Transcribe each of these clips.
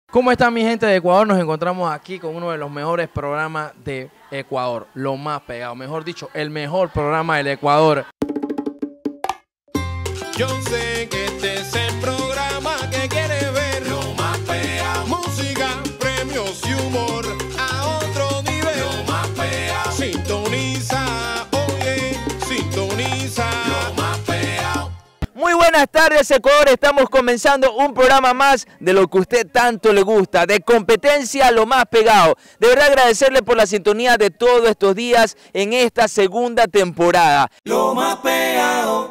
¿Cómo está mi gente de Ecuador? Nos encontramos aquí con uno de los mejores programas de Ecuador, lo más pegado, mejor dicho, el mejor programa del Ecuador. Yo sé que este es el programa que quiere ver, lo más pegado, música, premios y humor a otro nivel, lo más pegado, sintoniza, oye, sintoniza, lo más pegado. Muy buenas tardes, Ecuador. Estamos comenzando un programa más de lo que a usted tanto le gusta, de competencia lo más pegado. De verdad agradecerle por la sintonía de todos estos días en esta segunda temporada. Lo más pegado.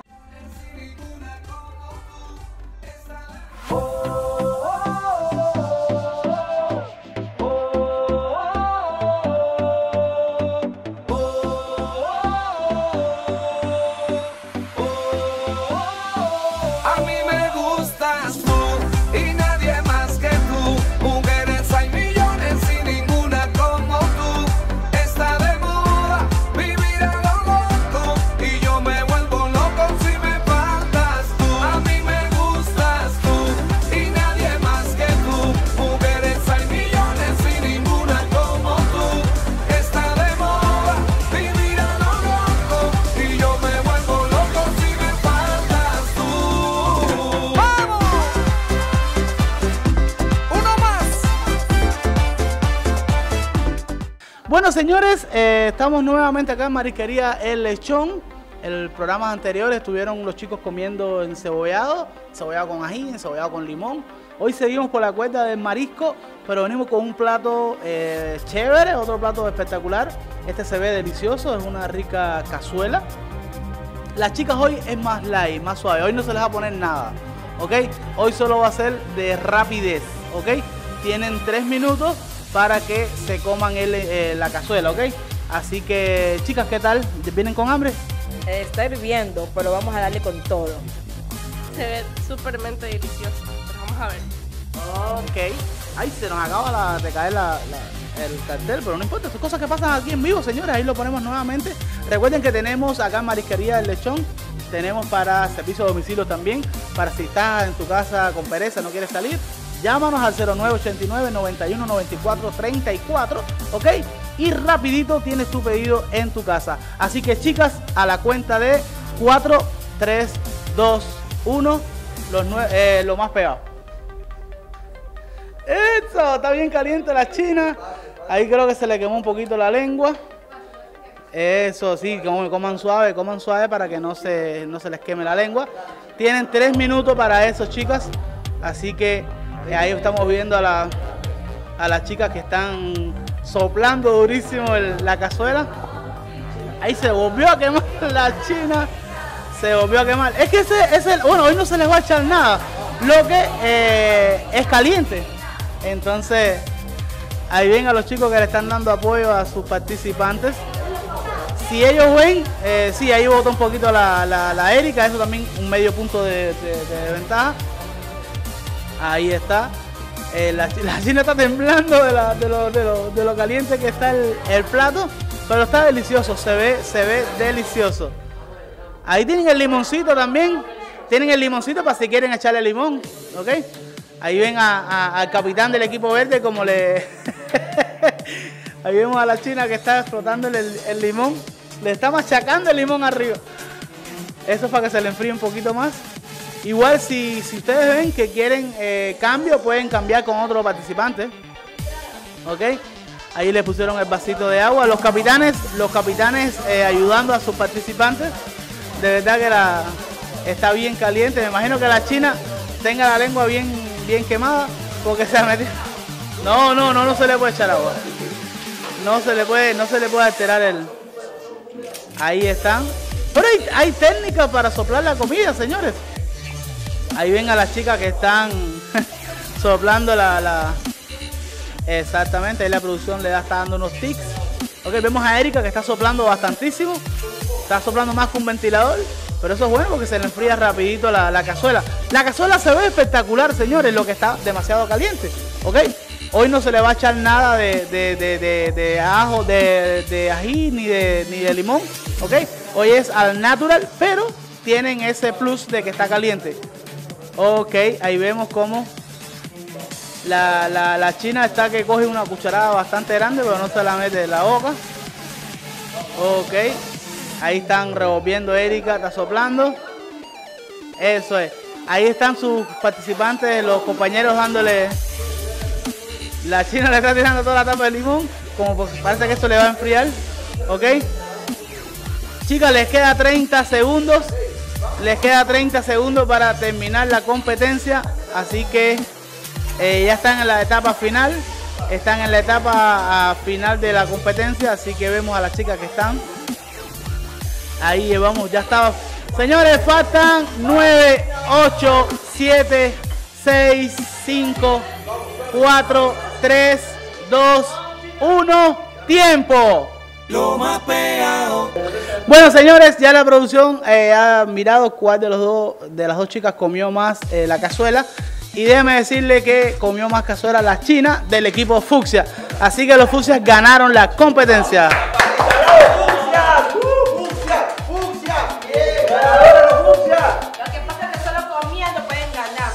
Bueno, señores, estamos nuevamente acá en Marisquería El Lechón. El programa anterior estuvieron los chicos comiendo encebollado con ají, encebollado con limón. Hoy seguimos por la cuenta del marisco, pero venimos con un plato chévere, otro plato espectacular. Este se ve delicioso, es una rica cazuela. Las chicas hoy es más light, más suave. Hoy no se les va a poner nada, ¿ok? Hoy solo va a ser de rapidez, ¿ok? Tienen 3 minutos para que se coman la cazuela, ¿ok? Así que, chicas, ¿qué tal? ¿Vienen con hambre? Está hirviendo, pero vamos a darle con todo. Se ve súpermente delicioso, pero vamos a ver. Ok. Ay, se nos acaba de caer el cartel, pero no importa, son cosas que pasan aquí en vivo, señores. Ahí lo ponemos nuevamente. Recuerden que tenemos acá en Marisquería El Lechón, tenemos para servicio a domicilio también, para si estás en tu casa con pereza, no quieres salir, llámanos al 0989-9194-34, ¿ok? Y rapidito tienes tu pedido en tu casa. Así que, chicas, a la cuenta de 4, 3, 2, 1, lo más pegado. Eso, está bien caliente la china. Ahí creo que se le quemó un poquito la lengua. Eso, sí, coman suave para que no se les queme la lengua. Tienen 3 minutos para eso, chicas. Así que ahí estamos viendo a las chicas que están soplando durísimo la cazuela. Ahí se volvió a quemar la china. Se volvió a quemar. Es que bueno, hoy no se les va a echar nada. Lo que es caliente. Entonces, ahí ven a los chicos que le están dando apoyo a sus participantes. Si ellos ven, sí, ahí botó un poquito la Erika. Eso también un medio punto de ventaja. Ahí está. La china está temblando de lo caliente que está el plato, pero está delicioso, se ve delicioso. Ahí tienen el limoncito también. Tienen el limoncito para si quieren echarle limón, ¿ok? Ahí ven al capitán del equipo verde como le... Ahí vemos a la china que está frotando el limón. Le está machacando el limón arriba. Eso es para que se le enfríe un poquito más. Igual si ustedes ven que quieren cambio, pueden cambiar con otro participante. ¿Ok? Ahí le pusieron el vasito de agua. Los capitanes ayudando a sus participantes. De verdad que está bien caliente. Me imagino que la china tenga la lengua bien quemada porque se ha metido. No se le puede echar agua. No se le puede alterar Ahí están. Pero hay técnicas para soplar la comida, señores. Ahí ven a las chicas que están soplando Exactamente, ahí la producción está dando unos tics. Ok, vemos a Erika que está soplando bastantísimo. Está soplando más que un ventilador. Pero eso es bueno porque se le enfría rapidito la cazuela. La cazuela se ve espectacular, señores, lo que está demasiado caliente. Ok, hoy no se le va a echar nada de ajo, de ají ni de limón. Ok, hoy es al natural, pero tienen ese plus de que está caliente. Ok, ahí vemos cómo La china está que coge una cucharada bastante grande, pero no se la mete en la boca. Ok. Ahí están revolviendo, Erika está soplando. Eso es. Ahí están sus participantes, los compañeros dándole... La china le está tirando toda la tapa de limón, como parece que esto le va a enfriar. Ok. Chicas, les queda 30 segundos. Les queda 30 segundos para terminar la competencia. Así que ya están en la etapa final. Están en la etapa final de la competencia. Así que vemos a las chicas que están. Ahí llevamos, ya estaba. Señores, faltan 9, 8, 7, 6, 5, 4, 3, 2, 1. ¡Tiempo! Lo más pegado. Bueno, señores, ya la producción ha mirado cuál de las dos chicas comió más la cazuela. Y déjeme decirle que comió más cazuela la china del equipo Fucsia. Así que los Fucsias ganaron la competencia. Lo que pasa es que solo comiendo pueden ganar.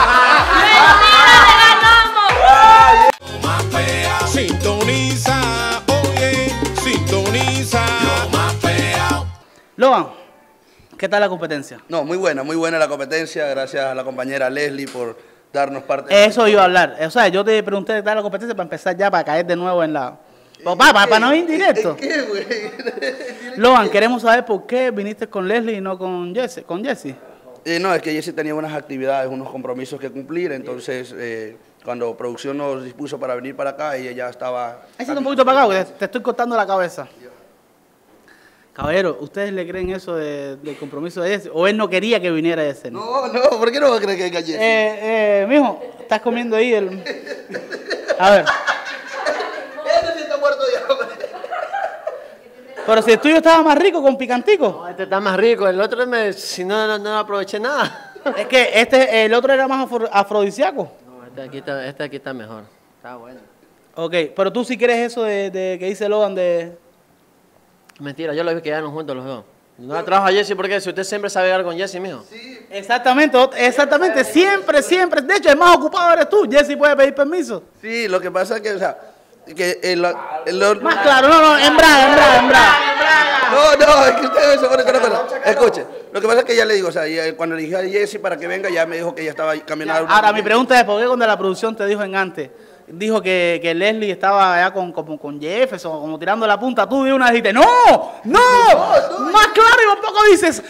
Lo más pegado. Sintoniza, oye, sintoniza. Lo más pegado. Logan, ¿qué tal la competencia? No, muy buena la competencia. Gracias a la compañera Leslie por darnos parte. Eso iba a hablar. O sea, yo te pregunté qué tal la competencia para empezar ya, para caer de nuevo en la... Para no ir directo. ¿Qué, güey? Logan, queremos saber por qué viniste con Leslie y no con Jessie. No, es que Jessie tenía unas actividades, unos compromisos que cumplir, entonces cuando producción nos dispuso para venir para acá, ella ya estaba... Ahí está un poquito para acá, porque te estoy cortando la cabeza. Caballero, ¿ustedes le creen eso del compromiso de Jessie? ¿O él no quería que viniera ese? No, ¿por qué no va a creer que venga Jessie? Mijo, estás comiendo ahí el... A ver. Este sí está muerto de hambre. Pero si el tuyo estaba más rico con picantico. No, este está más rico, el otro si no aproveché aproveché nada. Es que el otro era más afrodisíaco. No, este aquí está mejor, está bueno. Ok, pero tú sí quieres eso de que dice Logan de... Mentira, yo lo vi que quedaron juntos los dos. No la trajo a Jessie porque si usted siempre sabe llegar con Jessie, mijo. Sí. Exactamente, siempre. De hecho, el más ocupado eres tú. Jessie puede pedir permiso. Sí, lo que pasa es que, o sea, Más claro, no, en Braga. No, es que ustedes se ponen con una cosa. Escuche, lo que pasa es que ya le digo, o sea, cuando le dije a Jessie para que venga, ya me dijo que ella estaba caminando. Ahora, mi pregunta es, ¿por qué cuando la producción te dijo en antes, dijo que Leslie estaba allá con Jefferson, como tirando la punta, tú de una dijiste, ¡No! Más claro y un poco dices,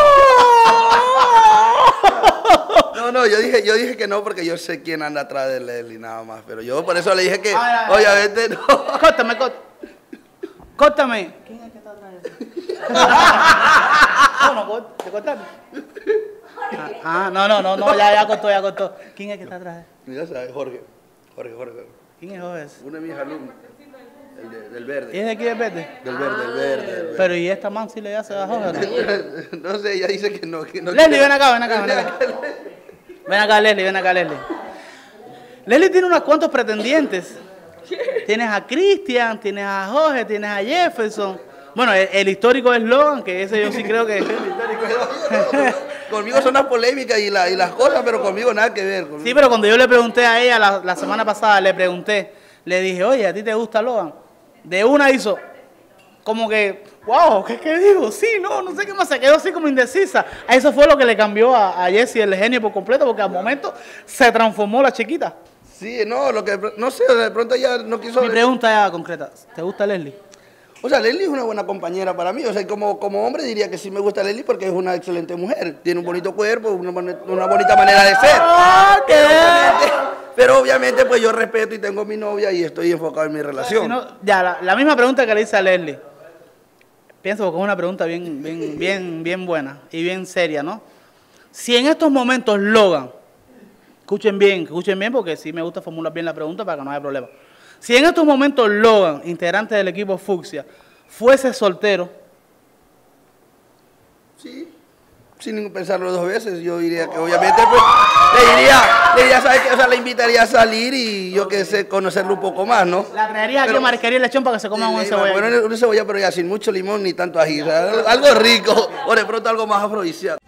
¡No! No, yo dije que no porque yo sé quién anda atrás de Leslie nada más, pero yo por eso le dije que obviamente no. Córtame. ¿Quién es que está atrás de eso? No, ¿te cortaste? No, ya cortó. ¿Quién es que está atrás de eso? Ya sabes, Jorge. ¿Quién es Jorge? Uno de mis alumnos, del verde. ¿Y es de aquí del verde? Del verde. Pero ¿y esta man si le hace a Jorge? No sé, ella dice que no. Leslie, ven acá. Ven acá, Leslie. Leslie tiene unos cuantos pretendientes. Tienes a Cristian, tienes a Jorge, tienes a Jefferson. Bueno, el histórico es Logan, que ese yo sí creo que... Conmigo son las polémicas y las cosas, pero conmigo nada que ver. Sí, pero cuando yo le pregunté a ella la semana pasada, le dije, oye, ¿a ti te gusta Logan? De una hizo como que, wow, ¿qué digo? Sí, no sé qué más, se quedó así como indecisa. Eso fue lo que le cambió a Jessie el genio por completo, porque al momento se transformó la chiquita. Sí, no sé, de pronto ella no quiso... Mi pregunta ya concreta, ¿te gusta Leslie? O sea, Leslie es una buena compañera para mí. O sea, como hombre diría que sí me gusta Leslie porque es una excelente mujer. Tiene un bonito cuerpo, una bonita manera de ser. Pero obviamente pues yo respeto y tengo mi novia y estoy enfocado en mi relación. Si no, ya, la misma pregunta que le hice a Leslie. Pienso que es una pregunta bien buena y bien seria, ¿no? Si en estos momentos Logan, escuchen bien porque sí me gusta formular bien la pregunta para que no haya problema. Si en estos momentos Logan, integrante del equipo Fucsia, fuese soltero. Sí, sin pensarlo dos veces, yo diría que obviamente pues, le diría, ¿sabes qué? O sea, le invitaría a salir y yo qué sé, conocerlo un poco más, ¿no? La traería aquí a marisquería y lechón para que se coman un cebolla. Bueno, una cebolla, pero ya sin mucho limón ni tanto ají, o sea, algo rico, o de pronto algo más afrodisíaco.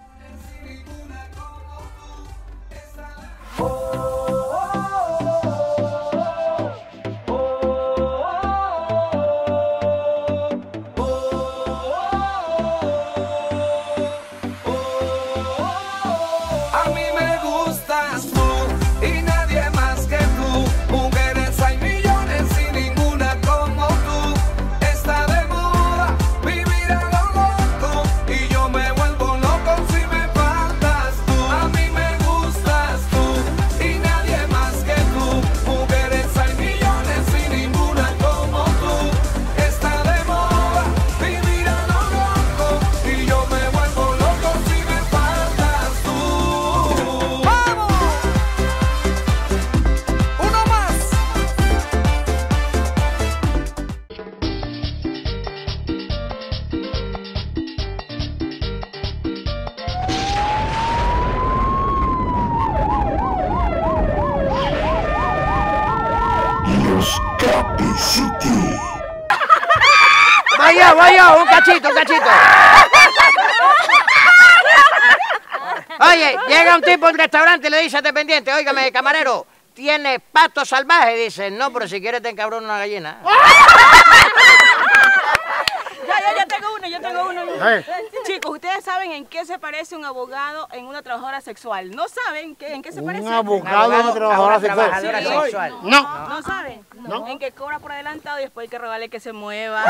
Los Capi City. Vaya, un cachito. Oye, llega un tipo a un restaurante y le dice al dependiente, óigame, camarero, ¿tiene pato salvaje? Y dice, no, pero si quieres te encabrona una gallina. Yo tengo uno. Chicos, ¿ustedes saben en qué se parece un abogado en una trabajadora sexual? ¿No saben en qué se parece? ¿Un abogado en una trabajadora sexual? No. ¿No saben? No. En que cobra por adelantado y después hay que rogarle que se mueva.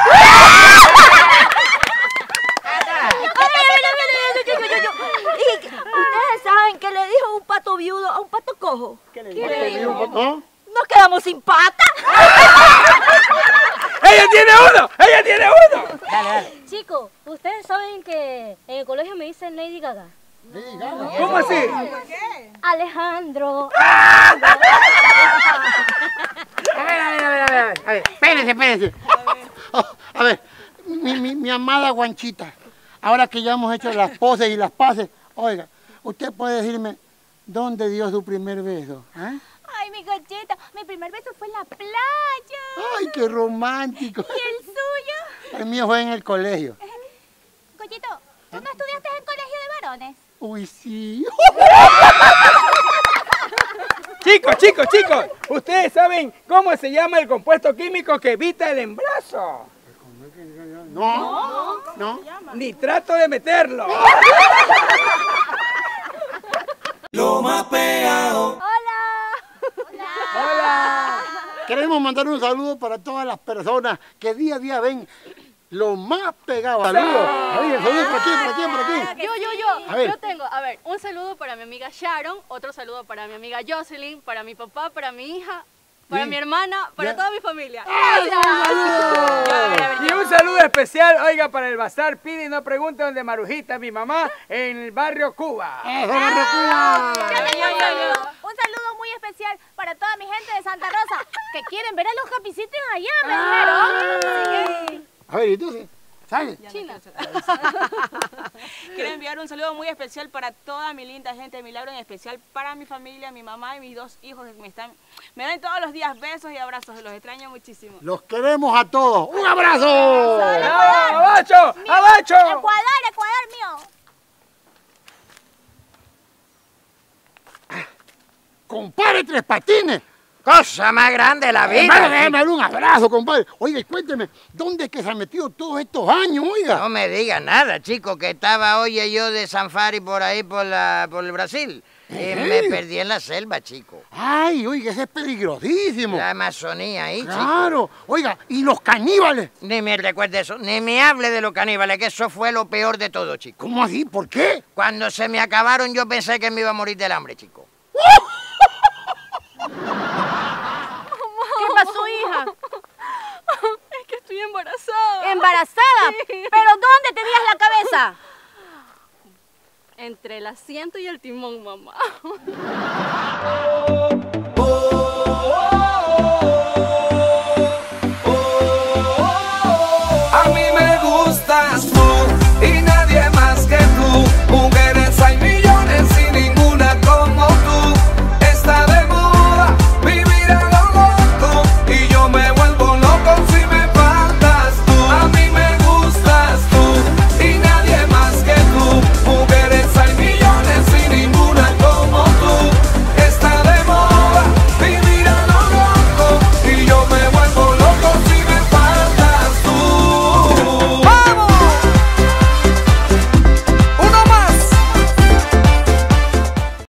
¿Ustedes saben qué le dijo un pato viudo a un pato cojo? ¿Qué le dijo? Nos quedamos sin pata. ¡Ella tiene uno! Dale. Chicos, ¿ustedes saben que en el colegio me dicen Lady Gaga? ¿Cómo así? ¿Por qué? Alejandro. A ver, espérense. A ver, mi amada Guanchita, ahora que ya hemos hecho las poses y las pases, oiga, usted puede decirme dónde dio su primer beso, ¿eh? Ay, mi Conchita, mi primer beso fue en la playa. Ay, qué romántico. ¿Y el suyo? El mío fue en el colegio. Conchito, ¿tú no estudiaste en colegio de varones? Uy, sí. Chicos, ¿ustedes saben cómo se llama el compuesto químico que evita el embarazo? No. Ni trato de meterlo. Lo más pegado. Hola. Queremos mandar un saludo para todas las personas que día a día ven Lo Más Pegado. Saludos. A ver, saludos por aquí. Yo tengo, un saludo para mi amiga Sharon, otro saludo para mi amiga Jocelyn, para mi papá, para mi hija, para mi hermana, para toda mi familia. Y un saludo especial, oiga, para el Bazar Pide y No Pregunte, donde Marujita, mi mamá, en el barrio Cuba. Un saludo muy especial para toda mi gente de Santa Rosa que quieren ver a los Happy City allá primero. A ver, entonces, ¿sabes? China. Quiero enviar un saludo muy especial para toda mi linda gente de Milagro, en especial para mi familia, mi mamá y mis 2 hijos que me dan todos los días besos y abrazos. Los extraño muchísimo. Los queremos a todos. ¡Un abrazo! ¡Abacho! Ecuador mío. ¡Compadre Tres Patines! Cosa más grande de la vida. Déjame un abrazo, compadre. Oiga, cuénteme, ¿dónde es que se ha metido todos estos años, oiga? No me diga nada, chico, que estaba, yo de safari por ahí, por el Brasil. Me perdí en la selva, chico. Ay, oiga, ese es peligrosísimo. La Amazonía ahí, chico. Claro. Oiga, ¿y los caníbales? Ni me recuerde eso, ni me hable de los caníbales, que eso fue lo peor de todo, chico. ¿Cómo así? ¿Por qué? Cuando se me acabaron, yo pensé que me iba a morir del hambre, chico. ¿Qué pasó, hija? Es que estoy embarazada. ¿Embarazada? Sí. ¿Pero dónde tenías la cabeza? Entre el asiento y el timón, mamá.